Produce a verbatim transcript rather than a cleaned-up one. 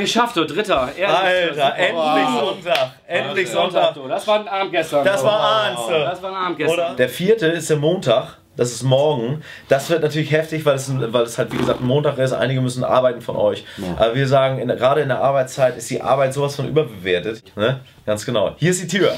geschafft, du Dritter. Ehrlich, Alter, endlich wow. Sonntag. Endlich Alter. Sonntag. Du. Das war ein Abend gestern. Das war abends. Wow. Das war ein Abend gestern. Oder? Der vierte ist der Montag. Das ist morgen. Das wird natürlich heftig, weil es, weil es halt wie gesagt ein Montag ist. Einige müssen arbeiten von euch. Ja. Aber wir sagen, in, gerade in der Arbeitszeit ist die Arbeit sowas von überbewertet. Ne? Ganz genau. Hier ist die Tür.